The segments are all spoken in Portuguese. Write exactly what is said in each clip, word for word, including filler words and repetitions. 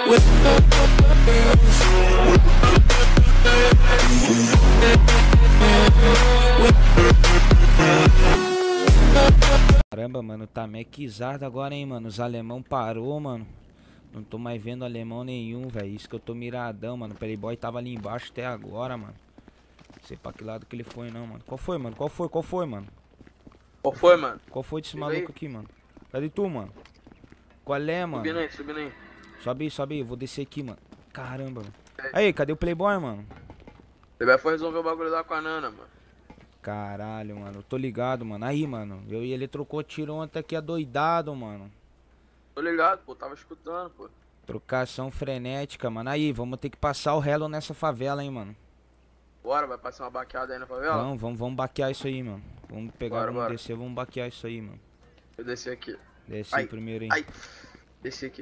Caramba, mano, tá mequizado agora, hein, mano. Os alemão parou, mano. Não tô mais vendo alemão nenhum, velho. Isso que eu tô miradão, mano. O Playboy tava ali embaixo até agora, mano. Não sei pra que lado que ele foi, não, mano. Qual foi, mano? Qual foi? Qual foi, mano? Qual foi, mano? Qual foi desse Diga maluco aí. aqui, mano? Cadê tu, mano? Qual é, mano? Subindo aí, subindo aí. Sobe aí, sobe aí. Vou descer aqui, mano. Caramba, mano. Aí, cadê o Playboy, mano? Ele vai resolver o bagulho lá com a Nana, mano. Caralho, mano. Eu tô ligado, mano. Aí, mano. Eu e ele trocou tiro ontem aqui adoidado, mano. Tô ligado, pô. Tava escutando, pô. Trocação frenética, mano. Aí, vamos ter que passar o relo nessa favela, hein, mano. Bora, vai passar uma baqueada aí na favela? Vamos, vamos, vamos baquear isso aí, mano. Vamos pegar, Bora, vamos bora. descer, vamos baquear isso aí, mano. Eu desci aqui. Desce Ai, aí primeiro aí. Ai, desci aqui.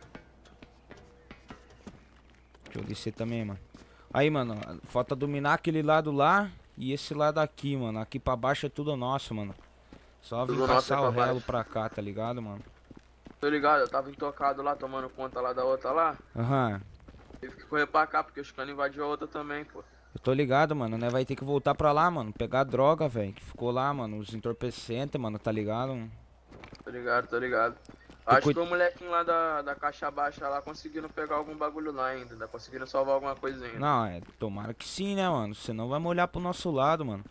Deixa eu descer também, mano. Aí, mano, falta dominar aquele lado lá e esse lado aqui, mano. Aqui pra baixo é tudo nosso, mano. Só vir Tudo nosso passar é o pra relo baixo. pra cá, tá ligado, mano? Tô ligado, eu tava intocado lá, tomando conta lá da outra lá. Aham. Tive que correr pra cá, porque os canos invadiu a outra também, pô. Eu tô ligado, mano, né? Vai ter que voltar pra lá, mano. Pegar droga, velho. Que ficou lá, mano. Os entorpecentes, mano, tá ligado? Mano? Tô ligado, tô ligado. Acho cuid- que o molequinho lá da, da caixa baixa lá conseguindo pegar algum bagulho lá ainda. Tá conseguindo salvar alguma coisinha. Não, é. Tomara que sim, né, mano? Senão vai molhar pro nosso lado, mano.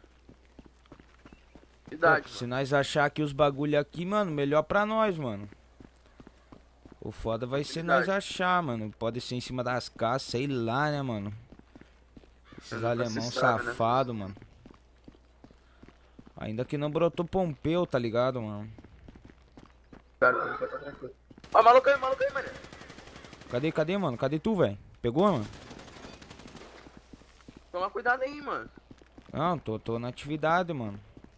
Idade, Pô, se nós achar aqui os bagulho aqui, mano, melhor pra nós, mano. O foda vai ser nós Verdade. achar, mano. Pode ser em cima das casas, sei lá, né, mano. Esses Nunca se alemão sabe, né? safado, mano. Ainda que não brotou Pompeu, tá ligado, mano? Cara, tá tranquilo. Ó, maluco aí, maluco aí, mané. Cadê, cadê, mano? Cadê tu, velho? Pegou, mano? Toma cuidado aí, mano. Não, tô, tô na atividade, mano.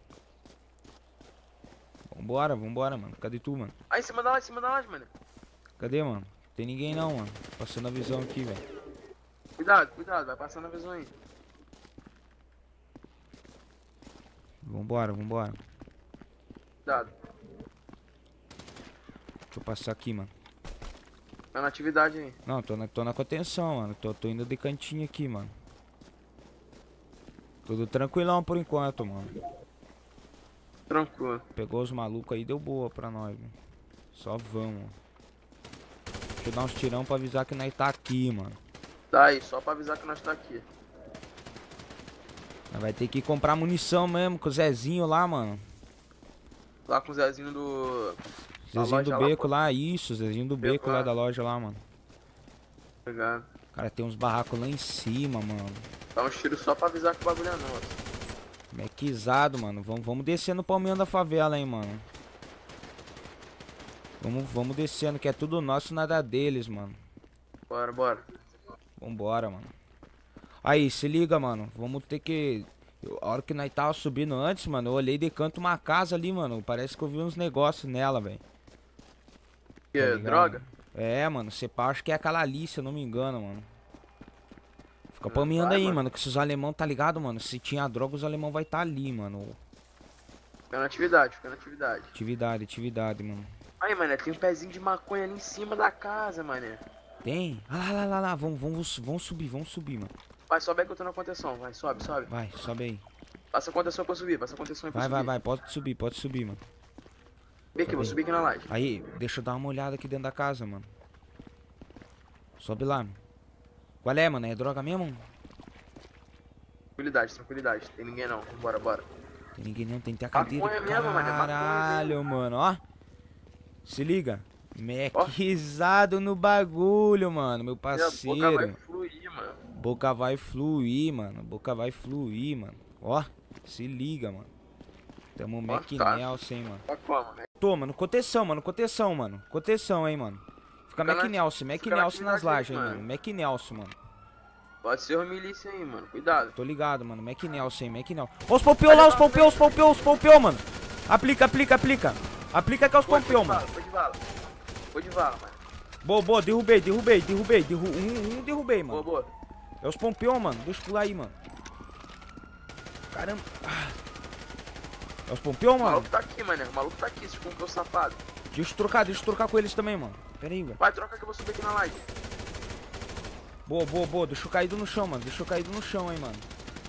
Vambora, vambora, mano. Cadê tu, mano? Aí, em cima da laje, em cima da laje, mano. Cadê, mano? Tem ninguém não, mano. Passando a visão aqui, velho. Cuidado, cuidado, vai passando a visão aí. Vambora, vambora. Cuidado. Deixa eu passar aqui, mano. Tá na atividade aí. Não, tô na, tô na contenção, mano. Tô, tô indo de cantinho aqui, mano. Tudo tranquilão por enquanto, mano. Tranquilo. Pegou os malucos aí, deu boa pra nós, mano. Só vamos. Deixa eu dar uns tirão pra avisar que nós tá aqui, mano. Tá aí, só pra avisar que nós tá aqui. Nós vai ter que comprar munição mesmo com o Zezinho lá, mano. Lá com o Zezinho do... Zezinho do loja beco lá, lá, isso, Zezinho do beco lá lá. da loja lá, mano. Obrigado. Cara, tem uns barracos lá em cima, mano. Dá uns tiros só pra avisar que o bagulho é nosso. Mequizado, mano. Vamos, vamos descendo o palminho da favela, hein, mano. Vamos, vamos descendo, que é tudo nosso, nada deles, mano. Bora, bora. Vambora, mano. Aí, se liga, mano. Vamos ter que... eu- a hora que nós tava subindo antes, mano, eu olhei de canto uma casa ali, mano. Parece que eu vi uns negócios nela, velho. Que Tá é ligado? droga? É, mano. Você pá, acho que é aquela ali, se eu não me engano, mano. Fica Não palmeando vai, aí, mano. mano. Que se os alemão, tá ligado, mano? Se tinha droga, os alemão vai tá ali, mano. Fica na atividade, fica na atividade. Atividade, atividade, mano. Aí, mané, tem um pezinho de maconha ali em cima da casa, mané. Tem? Ah, lá, lá, lá, lá. Vamos, vamos, vamos subir, vamos subir, mano. Vai, sobe aí que eu tô na contenção. Vai, sobe, sobe. Vai, sobe aí. Passa a contenção pra eu subir, passa a contenção aí pra Vai, eu vai, subir. vai. Pode subir, pode subir, mano. Vem aqui, vou subir aqui na laje. Aí, deixa eu dar uma olhada aqui dentro da casa, mano. Sobe lá, mano. Qual é, mano? É droga mesmo? Tranquilidade, tranquilidade. Tem ninguém não. Bora, bora. Tem ninguém não, tem até a cadeira. Maconha mesmo, mano, é maconha Caralho, mesmo. mano, ó. Se liga. Mequizado no bagulho, mano, meu Minha parceiro. boca vai fluir, mano. Boca vai fluir, mano. Boca vai fluir, mano. Ó, se liga, mano. Tamo Ó, Mac tá. Nelson, hein, mano. Tá como, né? Tô, mano, contenção, mano, contenção, mano. Contenção, hein, mano. Fica Fica Mac na- Nelson, Mac fica na Nelson nas atividade aí, lajes, hein, mano. mano. Mac Nelson, mano. Pode ser o milícia aí, mano. Cuidado. Tô ligado, mano. Mac Nelson, hein, Mac Nelson. Ó os pompeu lá, os pompeu, os pompeu, os pompeu, mano. Aplica, aplica, aplica. Aplica que é os Foi, pompeu, foi de mano. bala, foi de bala. Foi de bala, mano. Boa, boa, derrubei, derrubei, derrubei. Derru um, um derrubei, Boa, mano. boa. É os pompeu, mano. Deixa eu pular aí, mano. Caramba. Ah. É os pompeu, O mano. maluco tá aqui, mano. O maluco tá aqui, esse cumpeu safado. Deixa eu trocar, deixa eu trocar com eles também, mano. Pera aí, velho. Vai, troca que eu vou subir aqui na live. Boa, boa, boa. Deixa eu caído no chão, mano. Deixa eu caído no chão, hein, mano.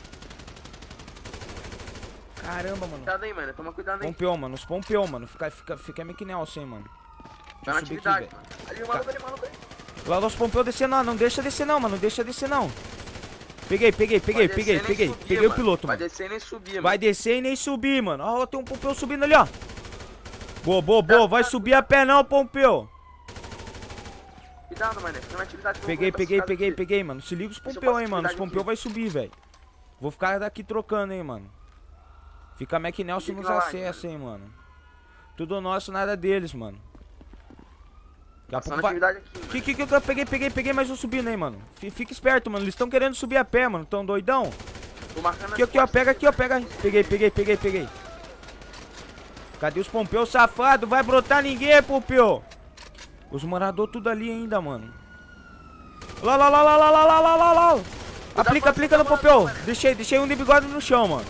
Caramba, mano. Cuidado aí, mano. Toma cuidado aí. Pompeou, mano. Os pompeou, mano. Fica, fica, fica meio que Nelson, hein, mano. Tá na Deixa eu subir atividade, aqui, mano. Ali, o maluco ali, o maluco ali. lá os pompeou descer, não. Não deixa descer, não, mano. Não deixa descer, não. Peguei, peguei, peguei, Vai peguei, descer, peguei. nem subir, Peguei o mano. piloto, Vai mano. descer e nem subir, Vai mano. descer e nem subir, mano. Ó, tem um pompeu subindo ali, ó. Boa, boa, boa. Vai subir a pé não, pompeu. Cuidado, mano. Fica na atividade. que eu vou Peguei, pra peguei, cidade peguei, aqui. peguei, mano. Se liga os Deixa eu pompeu, passar hein, mano. Os atividade pompeu aqui. vai subir, velho. Vou ficar daqui trocando, hein, mano. Fica Mac Nelson Fica nos na live, acessos, hein, mano. Tudo nosso, nada deles, mano. Daqui a Passando pouco vai... atividade aqui, mano. Que, que, que eu peguei, peguei, peguei mais um subindo aí, mano. F- Fica esperto, mano. Eles estão querendo subir a pé, mano. Tão doidão. Tô marcando Aqui, as aqui, ó. costas Pega aqui, ó. Pega. Peguei, peguei, peguei, peguei. Cadê os pompeu, safado? Vai brotar ninguém, pompeu. Os moradores tudo ali ainda, mano. Lá, lá, lá, lá, lá, lá, lá, lá, lá, lá. Aplica, aplica no pompeu. Deixei, deixei um de bigode no chão, mano.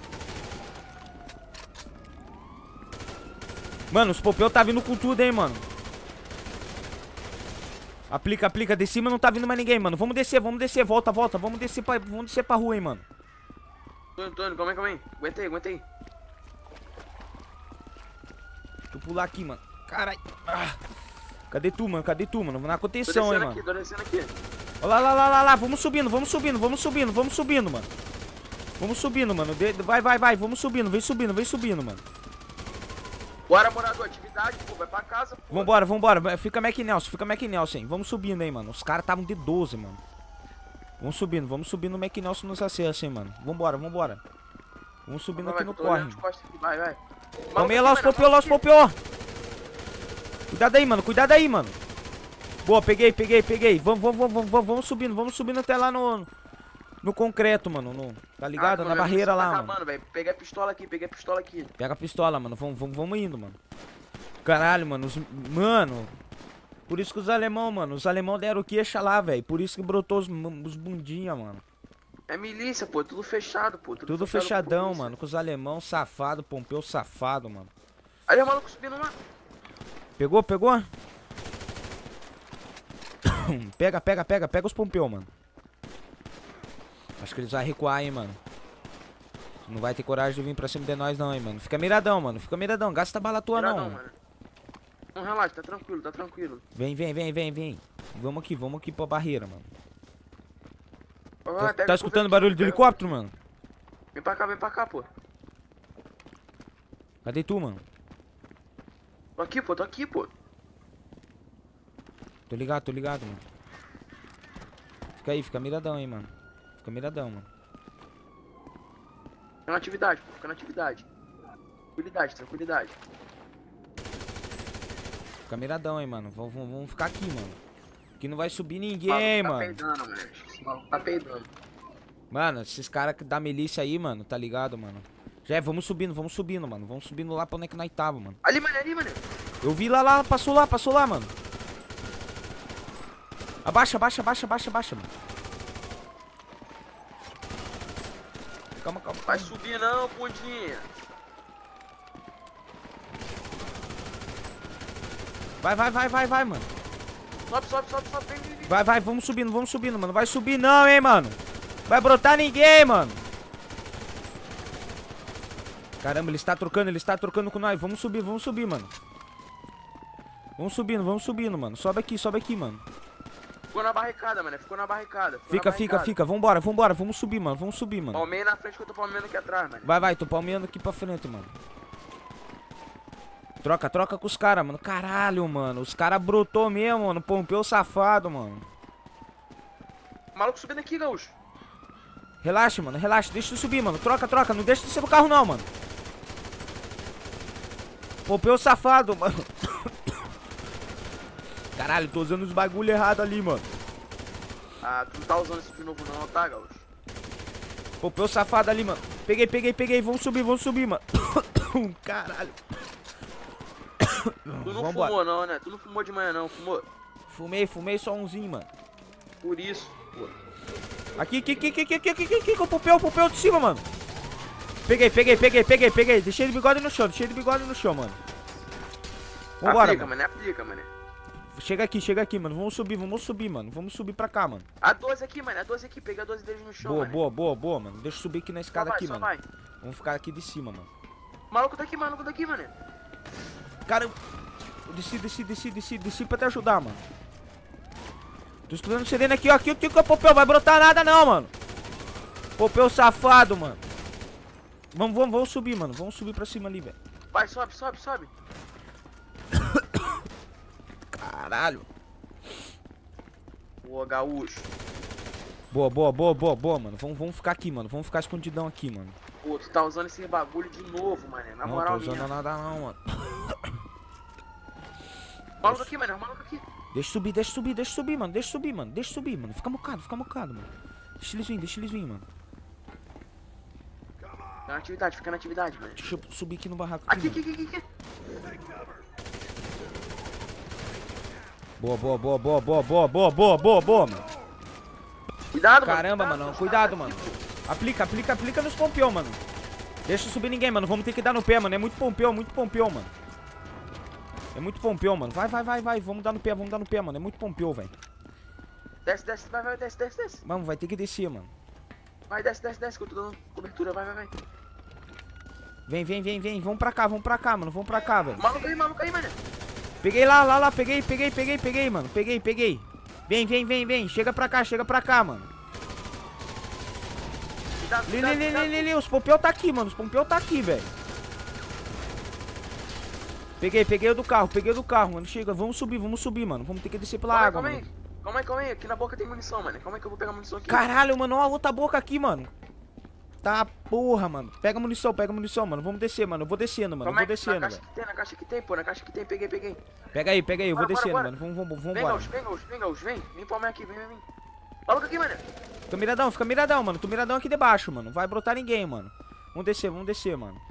Mano, os pompeu tá vindo com tudo, hein, mano. Aplica, aplica. De cima não tá vindo mais ninguém, mano. Vamos descer, vamos descer. Volta, volta. Vamos descer pra, vamos descer pra rua, hein, mano. Antônio, Antônio, calma aí, calma aí. Aguenta aí, aguenta aí. Deixa eu pular aqui, mano. Caralho. Ah. Cadê tu, mano? Cadê tu, mano? Na Tô contenção, hein, descendo mano. aqui, tô descendo aqui. Olha lá, lá, lá, lá, lá. Vamos subindo, vamos subindo, vamos subindo, vamos subindo, mano. Vamos subindo, mano. De- Vai, vai, vai. Vamos subindo, vem subindo, vem subindo, mano. Bora, morador, atividade, pô. Vai pra casa, pô. Vambora, vambora. Fica Mac Nelson, fica Mac Nelson, hein. Vamos subindo aí, mano. Os caras estavam de doze, mano. Vamos subindo, vamos subindo no Mac Nelson nos acessos, hein, mano. Vambora, vambora. Vamos subindo Vai, aqui vai, no tô corre. olhando de costas aqui, vai, vai. Palmeia lá os popeô, lá os popeô. Cuidado aí, mano, cuidado aí, mano. Boa, peguei, peguei, peguei. Vamos, vamos, vamos, vamos, vamos subindo, vamos subindo até lá no... No concreto, mano, no, tá ligado? Na barreira lá, mano. Acabando, velho. Peguei a pistola aqui, peguei a pistola aqui. Pega a pistola, mano, vamos, vamos, vamos indo, mano. Caralho, mano, os... Mano... Por isso que os alemão, mano, os alemão deram queixa lá, velho. Por isso que brotou os, os bundinha, mano. É milícia, pô, tudo fechado, pô. Tudo fechado fechadão, polícia. mano, com os alemão safado, pompeu safado, mano. Aí o maluco subindo lá. Pegou, pegou? Pega, pega, pega, pega os pompeu, mano. Acho que eles vão recuar, hein, mano. Não vai ter coragem de vir pra cima de nós, não, hein, mano. Fica miradão, mano, fica miradão. Gasta bala tua, não. Miradão, mano. Não, relaxa, tá tranquilo, tá tranquilo. Vem, vem, vem, vem, vem. Vamos aqui, vamos aqui pra barreira, mano. Vai, Tá, pega tá a escutando curva barulho aqui, de pega- helicóptero, mano? Vem pra cá, vem pra cá, pô. Cadê tu, mano? Tô aqui, pô, tô aqui, pô. Tô ligado, tô ligado, mano. Fica aí, fica miradão aí, mano. Fica miradão, mano. Fica na atividade, pô, fica na atividade. Tranquilidade, tranquilidade. Fica miradão aí, mano. Vamos, vamos, vamos ficar aqui, mano. Aqui não vai subir Esse ninguém, maluco tá mano. peidando, mano. Esse maluco tá peidando. Mano, esses caras da milícia aí, mano, tá ligado, mano? Já é, vamos subindo, vamos subindo, mano. Vamos subindo lá pra onde é que nós tava, mano. Ali, mano, ali, mano. Eu vi lá, lá, passou lá, passou lá, mano. Abaixa, abaixa, abaixa, abaixa, abaixa, mano. Calma, calma. Vai subir não, bundinha. Vai, vai, vai, vai, vai, mano. Sobe, sobe, sobe, sobe, vem, vem, vem. Vai, vai, vamos subindo, vamos subindo, mano. Vai subir não, hein, mano. Vai brotar ninguém, mano. Caramba, ele está trocando, ele está trocando com nós. Vamos subir, vamos subir, mano. Vamos subindo, vamos subindo, mano. Sobe aqui, sobe aqui, mano. Ficou na barricada, mano. Ficou na barricada. Ficou Fica, na fica, barricada. fica. Vambora, vambora. Vamos subir, mano. Vamos subir, mano. Palmeia na frente que eu tô palmeando aqui atrás, mano. Vai, vai. Tô palmeando aqui pra frente, mano. Troca, troca com os caras, mano. Caralho, mano. Os caras brotou mesmo, mano. Pompeu safado, mano. O maluco subindo aqui, gaúcho. Relaxa, mano. Relaxa. Deixa eu subir, mano. Troca, troca. Não deixa de ser no carro, não, mano. Pompeu safado, mano. Caralho, tô usando os bagulho errado ali, mano. Ah, tu não tá usando isso de novo não, tá, gaúcho? Pompeu safado ali, mano. Peguei, peguei, peguei. Vamos subir, vamos subir, mano. Caralho. Tu não Vambora. fumou não, né? Tu não fumou de manhã não, fumou? Fumei, fumei só umzinho, mano. Por isso, pô. Aqui, aqui, aqui, aqui, aqui, aqui, aqui, aqui, com o Pompeu, o Pompeu de cima, mano. Peguei, peguei, peguei, peguei, peguei. Deixei de bigode no chão, deixei de bigode no chão, mano. Vambora, aplica, mano. mano, aplica, mano. Chega aqui, chega aqui, mano. Vamos subir, vamos subir, mano. Vamos subir pra cá, mano. A doze aqui, mano, a doze aqui, pega a doze deles no chão, Boa, mano. boa, boa, boa, mano. Deixa eu subir aqui na Só escada vai, aqui, só mano. vai. Vamos ficar aqui de cima, mano. Maluco daqui, maluco daqui, mano. Cara, eu desci, desci, desci, desci, desci pra te ajudar, mano. Tô escutando sirene aqui, ó. Aqui, aqui, aqui, Popeu. Vai brotar nada não, mano. Popeu safado, mano. Vamos, vamos, vamos subir, mano. Vamos subir pra cima ali, velho. Vai, sobe, sobe, sobe. Caralho. Boa, gaúcho. Boa, boa, boa, boa, boa, mano. Vamos, vamos ficar aqui, mano. Vamos ficar escondidão aqui, mano. Pô, tu tá usando esse bagulho de novo, mano. Na Não, moral tô usando minha. nada não, mano. Maluco aqui, mano, maluco aqui. Deixa subir, deixa subir, deixa subir, mano. Deixa subir, mano. Deixa subir, mano. Fica mocado, fica mocado, mano. Deixa eles virem, deixa eles virem, mano. Fica na atividade, fica na atividade, mano. Deixa eu subir aqui no barraco. Aqui, Aqui, aqui, aqui, aqui. boa, boa, boa, boa, boa, boa, boa, boa, boa, boa, mano. Cuidado, Caramba, mano. mano. Cuidado, mano. Aplica, aplica, aplica nos pompeão, mano. Deixa subir ninguém, mano. Vamos ter que dar no pé, mano. É muito pompeão, muito pompeão, mano. É muito pompeão, mano. Vai, vai, vai, vai. Vamos dar no pé, vamos dar no pé, mano. É muito pompeão, velho. Desce, desce, vai, vai, desce, desce, desce. Vamos, vai ter que descer, mano. Vai, desce, desce, desce, que eu tô dando cobertura, vai, vai, vai. Vem, vem, vem, vem. Vamos pra cá, vamos pra cá, mano. Vamos pra cá, velho. Maluco aí, maluco aí, mano. Peguei lá, lá, lá. Peguei, peguei, peguei, peguei, mano. Peguei, peguei. Vem, vem, vem, vem. Chega pra cá, chega pra cá, mano. Cuidado, Li, cuidado, li, li, cuidado. li, li, li. Os pompeão tá aqui, mano. Os pompeão tá aqui, velho. Peguei, peguei o do carro, peguei o do carro, mano. Chega, vamos subir, vamos subir, mano. Vamos ter que descer pela Calma aí, água, calma mano. aí. Calma aí, calma aí. Aqui na boca tem munição, mano. Calma aí que eu vou pegar munição aqui. Caralho, mano, ó a outra boca aqui, mano. Tá, porra, mano. Pega munição, pega munição, mano. Vamos descer, mano. Eu vou descendo, mano. Eu Calma vou aí, descendo, na caixa velho. que tem, na caixa que tem, pô. Na caixa que tem, peguei, peguei. Pega aí, pega aí. Eu vou Bora, bora, descendo, bora. mano. Vamos, vamos, vamos Vem, embora. Gaúcho, vem, Gaúcho, vem, Gaúcho, vem. Vem pra mim aqui, vem, vem, vem. Maluco aqui, mano. Fica miradão, fica miradão, mano. Tô miradão aqui debaixo, mano. Não vai brotar ninguém, mano. Vamos descer, vamos descer, mano.